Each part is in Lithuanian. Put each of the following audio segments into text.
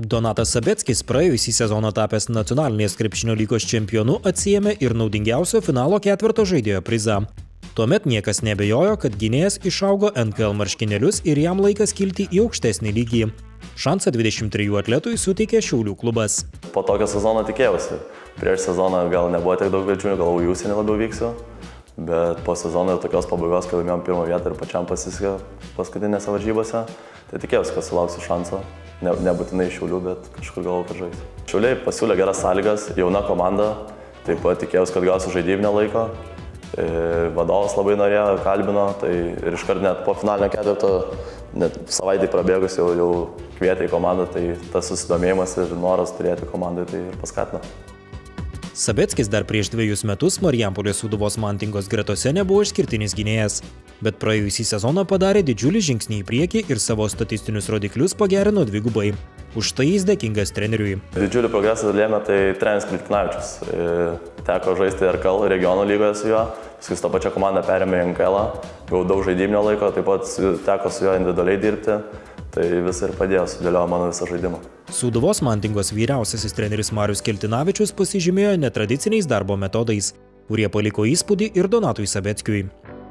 Donatas Sabeckis praėjusį sezoną tapęs nacionalinės krepšinio lygos čempionu atsiėmė ir naudingiausio finalo ketvirto žaidėjo prizą. Tuomet niekas nebejojo, kad gynėjas išaugo NKL marškinėlius ir jam laikas kilti į aukštesnį lygį. Šansą 23 atletui suteikė Šiaulių klubas. Po tokio sezono tikėjausi. Prieš sezoną gal nebuvo tiek daug vilčių, galvojau, į užsienį labiau vyksiu. Bet po sezono ir tokios pabaigos, kai laimėjom pirmą vietą ir pačiam pasisekė paskutinėse varžybose, tai tikėjausi, kad sulauksiu šanso. Nebūtinai Šiaulių, bet kažkur galvojau, kad žaisiu. Šiauliai pasiūlė geras sąlygas, jauna komanda, taip pat tikėjausi, kad gausiu žaidybinę laiko. Vadovas labai norėjo, kalbino, tai ir iškart net po finalinio ketvirto, net savaitį prabėgus jau kvietė į komandą, tai tas susidomėjimas ir noras turėti komandai tai ir paskatino. Sabeckis dar prieš 2 metus Marijampolės Sūduvos Mantingos gretose nebuvo išskirtinis gynėjas, bet praėjusį sezoną padarė didžiulį žingsnį į priekį ir savo statistinius rodiklius pagerino dvigubai. Už tai jis dėkingas treneriui. Didžiulį progresą lėmė tai treneris Klitkinavičius. Teko žaisti RKL regionų lygoje su juo, paskui tą pačią komandą perėmė į NKL, gavau daug žaidybinio laiko, taip pat teko su juo individualiai dirbti. Tai visą ir padėjo, sudėliojo mano visą žaidimą. Sūduvos Mantingos vyriausiasis treneris Marius Keltinavičius pasižymėjo netradiciniais darbo metodais, kurie paliko įspūdį ir Donatui Sabeckiui.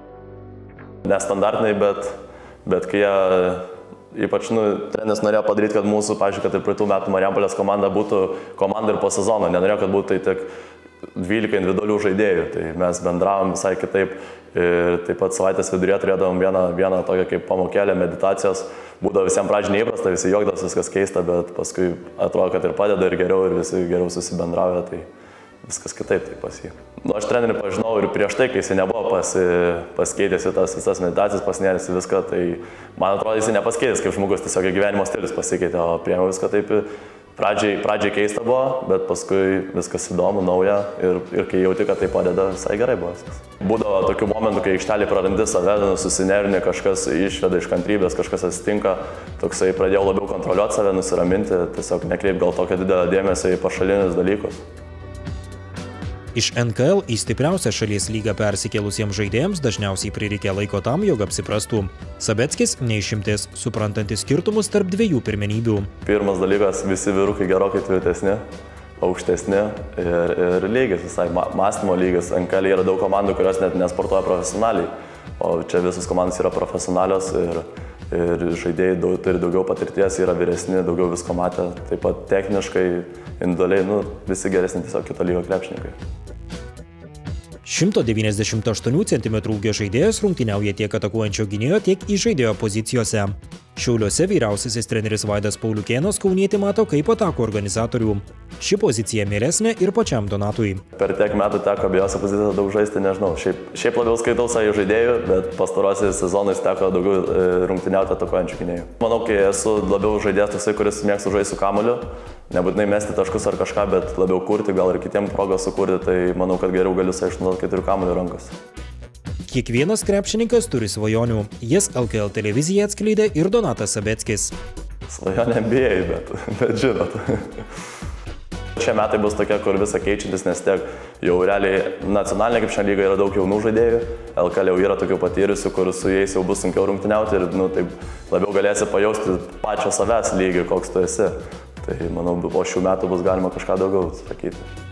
Nestandartiniai, bet kai jie, ypač treneris norėjo padaryti, kad mūsų, pavyzdžiui, kad ir praeitų metų Marijampolės komanda būtų komanda ir po sezono, nenorėjo, kad būtų tai tik 12 individualių žaidėjų, tai mes bendravom visai kitaip ir taip pat savaitės viduryje turėdavom vieną tokią kaip pamokėlę meditacijos. Būdavo visiems pradžiai neįprasta, visi juokdavosi, viskas keista, bet paskui atrodo, kad ir padeda ir visi geriau susibendrauja, tai viskas kitaip tai pas jį. Aš trenerį pažinau ir prieš tai, kai jis nebuvo pasikeitęs į tas visas meditacijas, pasinėręs į viską, tai man atrodo, jis nepasikeitęs kaip žmogus, tiesiog gyvenimo stilius pasikeitė, o priėmiau viską taip. Pradžiai keista buvo, bet paskui viskas įdomu, nauja ir kai jauti, kad tai padeda, visai gerai buvo viskas. Būdavo tokių momentų, kai aikštelį prarandi save, susinervinė, kažkas išveda iš kantrybės, kažkas atsitinka, toksai pradėjau labiau kontroliuoti save, nusiraminti, tiesiog nekreip gal tokio didelio dėmesio į pašalinius dalykus. Iš NKL į stipriausią šalies lygą persikėlusiems žaidėjams dažniausiai prireikia laiko tam, jog apsiprastų. Sabeckis neišimtis, suprantantis skirtumus tarp dviejų pirmenybių. Pirmas dalykas, visi vyrukai gerokai tvirtesni, aukštesni ir lygis, visai mąstymo lygis. NKL yra daug komandų, kurios net nesportuoja profesionaliai, o čia visos komandos yra profesionalios ir žaidėjai turi daugiau patirties, yra vyresni, daugiau visko matę, taip pat techniškai, individualiai, visi geresni tiesiog kito lygio krepšininkai. 198 cm ūgio žaidėjas rungtyniauja tiek atakuojančio gynėjo, tiek įžaidėjo pozicijose. Šiauliuose vyriausiasis treneris Vaidas Pauliukėnas kaunietį mato kaip atakų organizatorių. Ši pozicija mielesnė ir pačiam Donatui. Per tiek metų teko abiejose pozicijose daug žaisti, nežinau. Šiaip labiau skaitau savo žaidėjų, bet pastarosiais sezonais teko daugiau rungtyniauti atakuojančių gynėjų. Manau, kai esu labiau žaidėjas toksai, kuris mėgsta žaisti su kamuoliu, nebūtinai mesti taškus ar kažką, bet labiau kurti, gal ir kitiem progą sukurti, tai manau, kad geriau galiu išnaudoti, kai turiu kamuolį rankos. Kiekvienas krepšininkas turi svajonių. Jas LKL televizija atskleidė ir Donatas Sabeckis. Svajonė NBA, bet žinot. Šie metai bus tokie, kur visą keičiantis, nes tiek jau realiai nacionalinė krepšinio lyga yra daug jaunų žaidėjų. LKL jau yra tokių patyrusių, kur su jais jau bus sunkiau rungtyniauti ir taip labiau galėsi pajausti pačio savęs lygį, koks tu esi. Tai manau, po šių metų bus galima kažką daugiau sakyti.